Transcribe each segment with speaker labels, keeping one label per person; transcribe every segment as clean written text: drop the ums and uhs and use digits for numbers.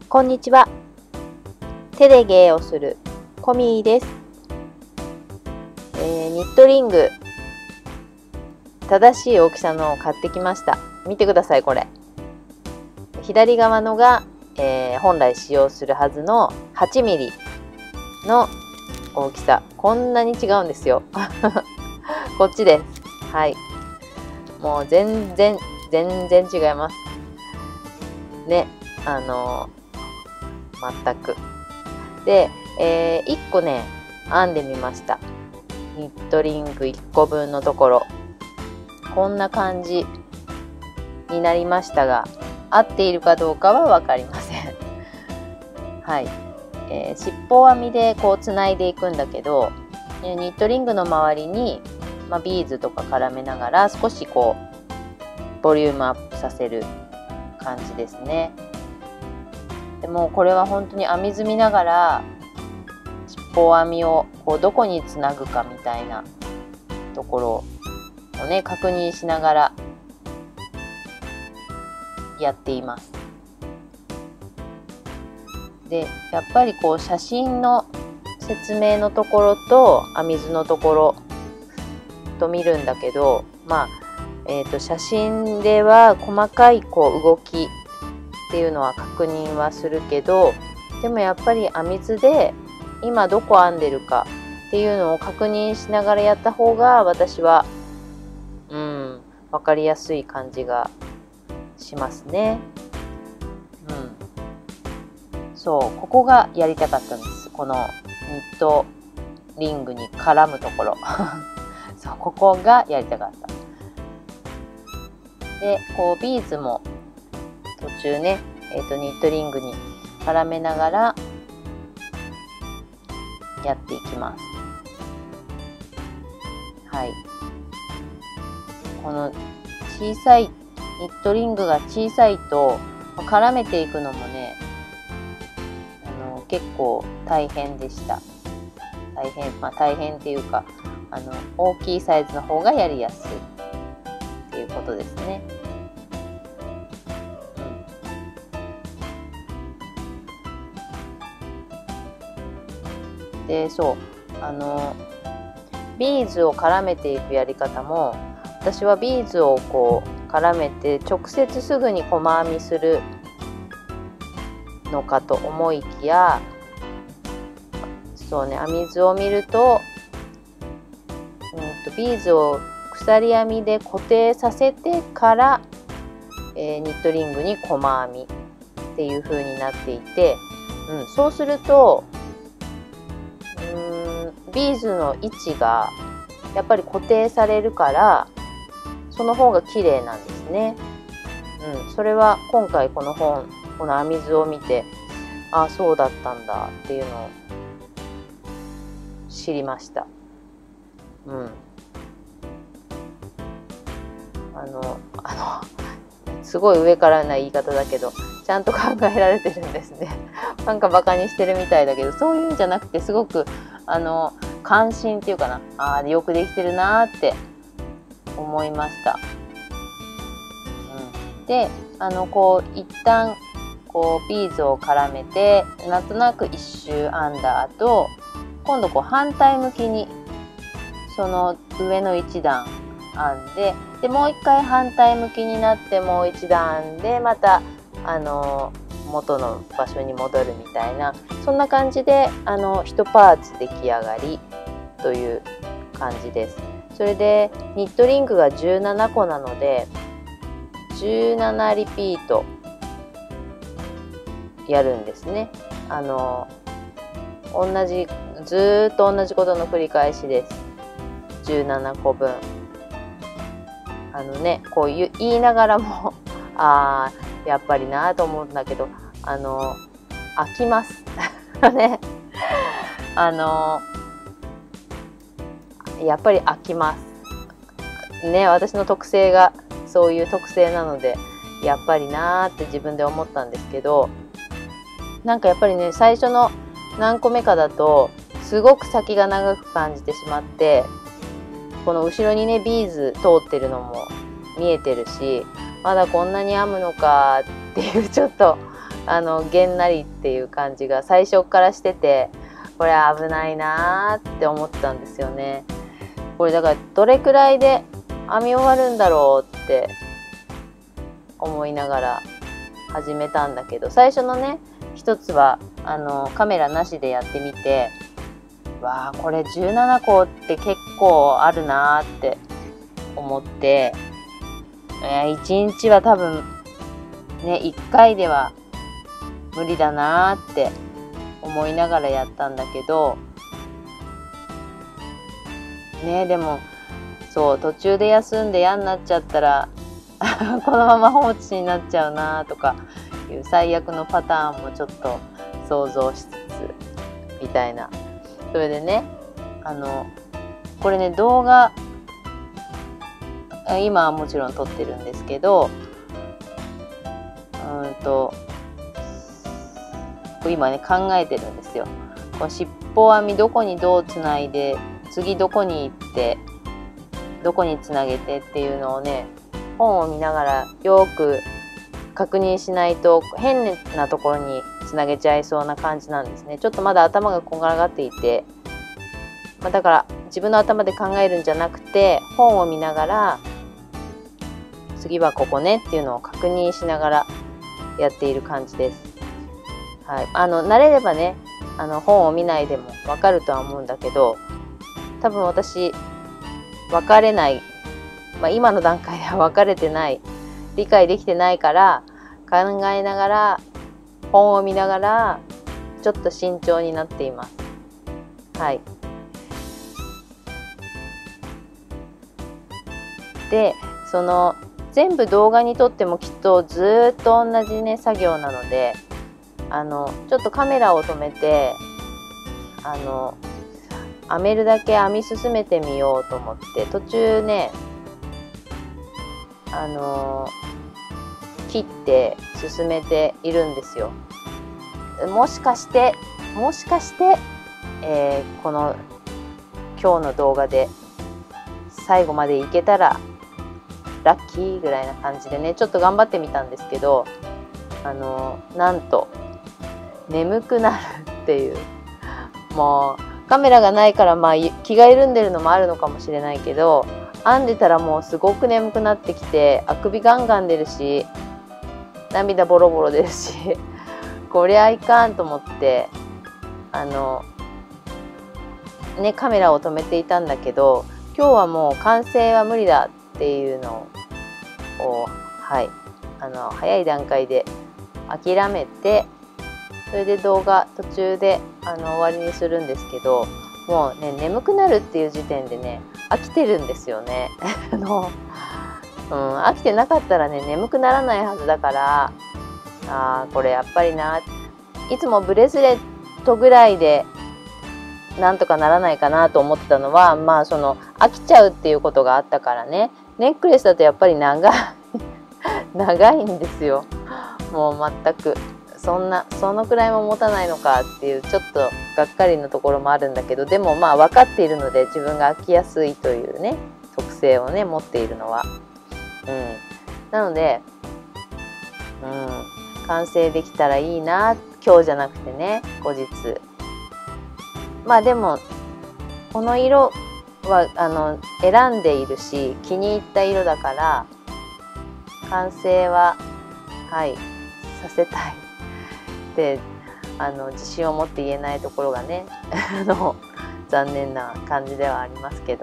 Speaker 1: こんにちは。手で芸をするコミーです。ニットリング正しい大きさのを買ってきました。見てくださいこれ。左側のが、本来使用するはずの8ミリの大きさ。こんなに違うんですよ。こっちです。はい。もう全然違います。ね。全く。で、1個ね、編んでみました。ニットリング1個分のところ。こんな感じになりましたが、合っているかどうかは分かりません。はい。尻尾編みでこうつないでいくんだけど、ニットリングの周りに、ビーズとか絡めながら少しこうボリュームアップさせる感じですね。でもこれは本当に編み済みながら尻尾編みをこうどこにつなぐかみたいなところをね確認しながらやっています。でやっぱりこう写真の説明のところと編み図のところと見るんだけど、写真では細かいこう動きっていうのは確認はするけど、でもやっぱり編み図で今どこ編んでるかっていうのを確認しながらやった方が私は分かりやすい感じがしますね。そうここがやりたかったんです。このニットリングに絡むところそうここがやりたかった。でこうビーズも途中ね、ニットリングに絡めながらやっていきます。はい。この小さいニットリングが小さいと絡めていくのもね、結構大変でした。大変っていうか大きいサイズの方がやりやすいっていうことですね。でそうビーズを絡めていくやり方も、私はビーズをこう絡めて直接すぐに細編みするのかと思いきや、そうね、編み図を見ると、ビーズを鎖編みで固定させてから、ニットリングに細編みっていう風になっていて、そうするとビーズの位置がやっぱり固定されるからその方が綺麗なんですね。それは今回この編み図を見て、あ、そうだったんだっていうのを知りました。すごい上からな言い方だけどちゃんと考えられてるんですね。なんかバカにしてるみたいだけど、そういうんじゃなくてすごく関心っていうかな、よくできてるなーって思いました。でこう一旦こうビーズを絡めてなんとなく一周編んだ後、今度こう反対向きにその上の一段編んで、もう一回反対向きになってもう一段編んで、また元の場所に戻るみたいな、そんな感じで1パーツ出来上がりという感じです。それでニットリングが17個なので17リピートやるんですね。ずっと同じことの繰り返しです。17個分。こう言いながらもやっぱりなと思うんだけど、飽きますね。やっぱり飽きますね。私の特性がそういう特性なので、やっぱりなーって自分で思ったんですけど、なんかやっぱりね、最初の何個目かだとすごく先が長く感じてしまって、この後ろにねビーズ通ってるのも見えてるし、まだこんなに編むのかっていうちょっとげんなりっていう感じが最初からしてて、これ危ないなーって思ったんですよね。これだからどれくらいで編み終わるんだろうって思いながら始めたんだけど、最初のね一つはカメラなしでやってみて、わあこれ17個って結構あるなーって思って、1日は多分ね1回では無理だなーって思いながらやったんだけどね。でもそう途中で休んで嫌になっちゃったらこのまま放置になっちゃうなとかいう最悪のパターンもちょっと想像しつつみたいな。それでねこれね動画今はもちろん撮ってるんですけど、今ね考えてるんですよ。この尻尾編みどこにどうつないで、次どこに行ってどこにつなげてっていうのをね本を見ながらよく確認しないと変なところにつなげちゃいそうな感じなんですね。ちょっとまだ頭がこんがらがっていて、だから自分の頭で考えるんじゃなくて本を見ながら次はここねっていうのを確認しながらやっている感じです。はい、慣れればね本を見ないでも分かるとは思うんだけど、多分私分かれない、今の段階では分かれてない、理解できてないから考えながら本を見ながらちょっと慎重になっています。はい。で全部動画に撮ってもきっとずっと同じね作業なのでちょっとカメラを止めて編めるだけ編み進めてみようと思って途中ね切って進めているんですよ。もしかしてこの今日の動画で最後までいけたらラッキーぐらいな感じでねちょっと頑張ってみたんですけど、なんと眠くなるっていう、もうカメラがないから気が緩んでるのもあるのかもしれないけど、編んでたらもうすごく眠くなってきて、あくびガンガン出るし涙ボロボロ出るしこりゃいかんと思ってカメラを止めていたんだけど、今日はもう完成は無理だっていうのを早い段階で諦めて、それで動画途中で終わりにするんですけど、もうね眠くなるっていう時点でね飽きてるんですよね飽きてなかったらね眠くならないはずだから、これやっぱりいつもブレスレットぐらいでなんとかならないかなと思ってたのは、飽きちゃうっていうことがあったからね。ネックレスだとやっぱり長いんですよ。もう全くそのくらいも持たないのかっていうちょっとがっかりのところもあるんだけど、でも分かっているので自分が飽きやすいというね特性をね持っているのは、なので、完成できたらいいな、今日じゃなくてね後日。でもこの色は選んでいるし気に入った色だから完成はさせたいって自信を持って言えないところがね残念な感じではありますけど、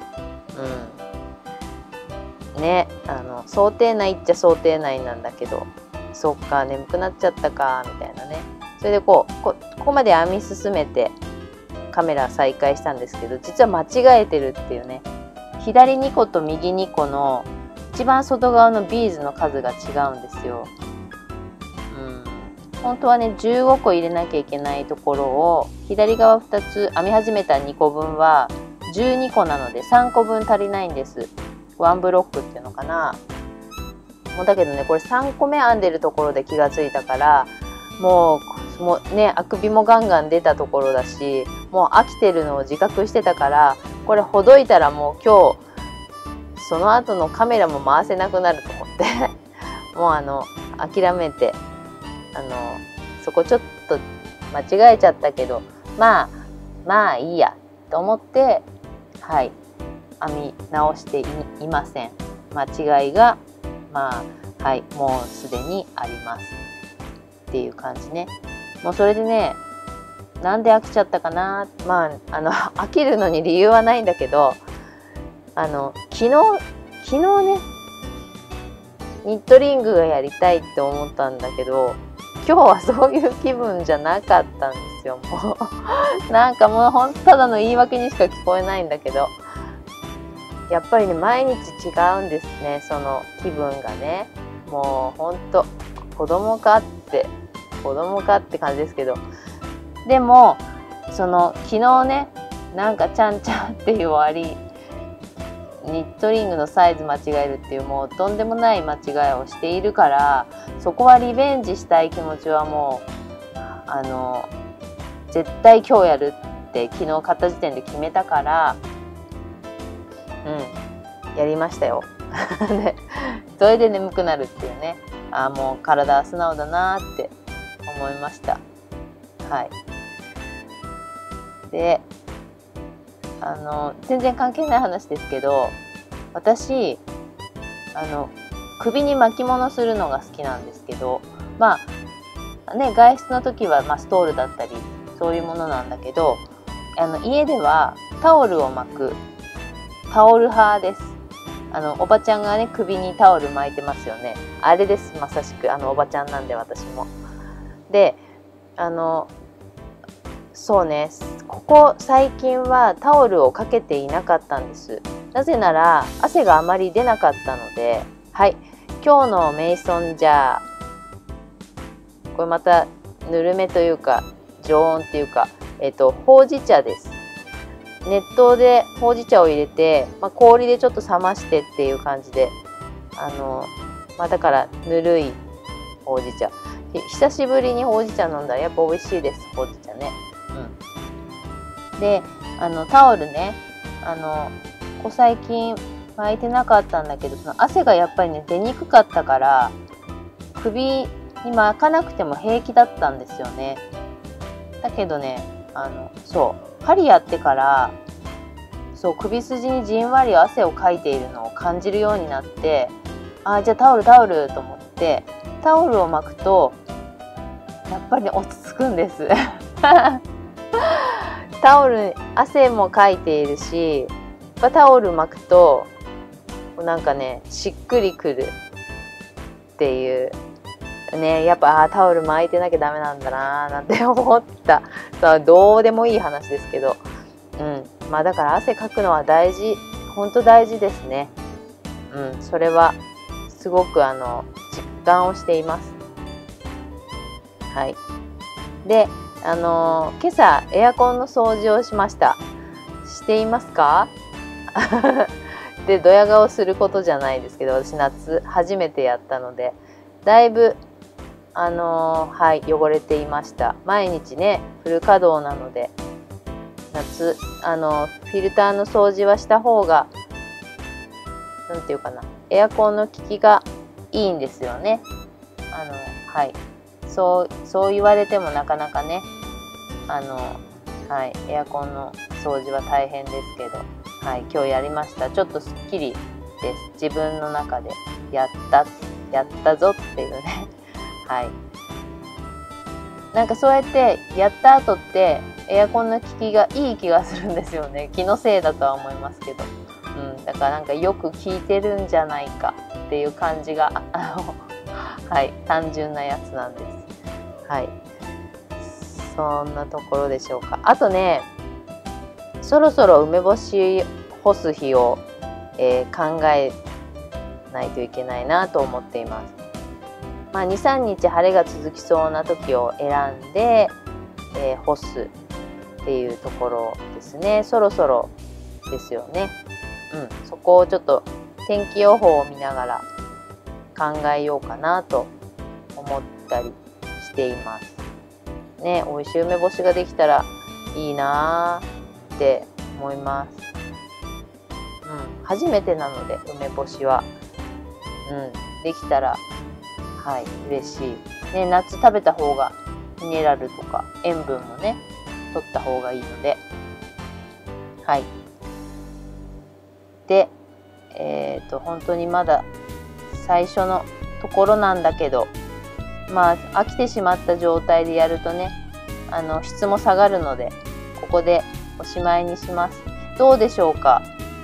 Speaker 1: 想定内っちゃ想定内なんだけど、そっか眠くなっちゃったかみたいなね。それでここまで編み進めてカメラ再開したんですけど、実は間違えてるっていうね。左2個と右2個の一番外側のビーズの数が違うんですよ。本当はね15個入れなきゃいけないところを左側2つ編み始めた2個分は12個なので3個分足りないんです。ワンブロックっていうのかな。もうだけどねこれ3個目編んでるところで気がついたから、もうねあくびもガンガン出たところだし、もう飽きてるのを自覚してたから、これほどいたらもう今日その後のカメラも回せなくなると思ってもう諦めてそこちょっと間違えちゃったけど、まあいいやと思って、はい、編み直していません。間違いがはい、もうすでにありますっていう感じね。もうそれでね、なんで飽きちゃったかな。飽きるのに理由はないんだけど、昨日ね、ニットリングがやりたいって思ったんだけど、今日はそういう気分じゃなかったんですよ。もうなんかもうただの言い訳にしか聞こえないんだけど、やっぱりね、毎日違うんですね、その気分がね。もうほんと子供かって感じですけど、でも昨日ね、なんかちゃんちゃんっていう終わり、ニットリングのサイズ間違えるっていうもうとんでもない間違いをしているから、そこはリベンジしたい気持ちはもう絶対今日やるって昨日買った時点で決めたから、やりましたよ。でそれで眠くなるっていうね、もう体は素直だなって思いました。はい。で全然関係ない話ですけど、私首に巻物するのが好きなんですけど、外出の時はストールだったりそういうものなんだけど、家ではタオルを巻くタオル派です。おばちゃんがね、首にタオル巻いてますよね。あれです、まさしくおばちゃんなんで私も。でそうね、ここ最近はタオルをかけていなかったんです。なぜなら汗があまり出なかったので。はい、今日のメイソンジャー、これまたぬるめというか常温っていうか、ほうじ茶です。熱湯でほうじ茶を入れて、氷でちょっと冷ましてっていう感じで、だからぬるいほうじ茶。久しぶりにほうじ茶飲んだらやっぱ美味しいです、ほうじ茶ね。でタオルね、ここ最近巻いてなかったんだけど、その汗がやっぱりね出にくかったから、首に巻かなくても平気だったんですよね。だけどね、針やってから首筋にじんわり汗をかいているのを感じるようになって、じゃあタオルと思ってタオルを巻くとやっぱり、落ち着くんですタオル、汗もかいているし、タオル巻くとなんかね、しっくりくるっていうね。やっぱタオル巻いてなきゃダメなんだなーなんて思った。どうでもいい話ですけど、だから汗かくのは大事、本当大事ですね。それはすごく実感をしています。はい。で今朝エアコンの掃除をしました。していますか？でドヤ顔することじゃないですけど、私夏初めてやったのでだいぶ汚れていました。毎日ねフル稼働なので、夏フィルターの掃除はした方がなんていうかな、エアコンの効きがいいんですよね。そう言われてもなかなかね、エアコンの掃除は大変ですけど、今日やりました。ちょっとすっきりです。自分の中でやったぞっていうねなんかそうやってやった後ってエアコンの効きがいい気がするんですよね。気のせいだとは思いますけど、だからなんかよく効いてるんじゃないかっていう感じが単純なやつなんです。そんなところでしょうか。あとね、そろそろ梅干し干す日を、考えないといけないなと思っています。2、3日晴れが続きそうな時を選んで、干すっていうところですね。そろそろですよね。そこをちょっと天気予報を見ながら考えようかなと思ったりしていますね。美味しい梅干しができたらいいなーって思います。初めてなので梅干しは、できたら嬉しいね、夏食べた方がミネラルとか塩分もね取った方がいいので、はい。で、本当にまだ最初のところなんだけど、まあ飽きてしまった状態でやるとね、質も下がるので、ここでおしまいにします。どうでしょうか？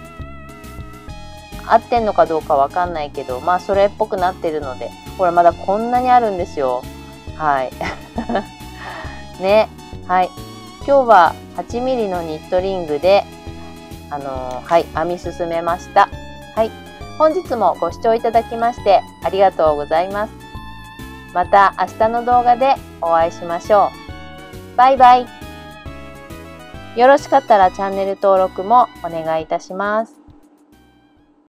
Speaker 1: 合ってんのかどうかわかんないけど、まあそれっぽくなってるので、ほらまだこんなにあるんですよ。はい。ね、はい。今日は 8mm のニットリングで、はい、編み進めました。はい。本日もご視聴いただきましてありがとうございます。また明日の動画でお会いしましょう。バイバイ。よろしかったらチャンネル登録もお願いいたします。